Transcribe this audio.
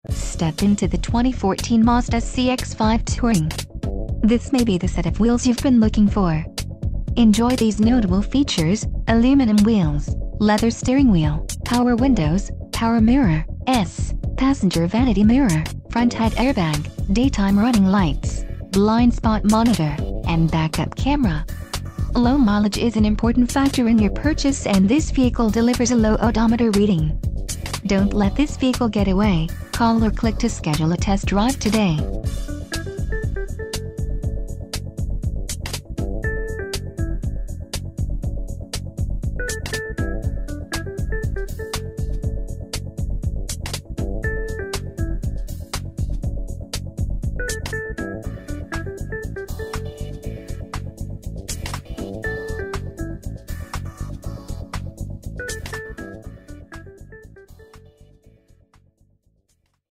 Step into the 2014 Mazda CX-5 Touring. This may be the set of wheels you've been looking for. Enjoy these notable features: aluminum wheels, leather steering wheel, power windows, power mirror, passenger vanity mirror, front head airbag, daytime running lights, blind spot monitor, and backup camera. Low mileage is an important factor in your purchase, and this vehicle delivers a low odometer reading. Don't let this vehicle get away. Call or click to schedule a test drive today.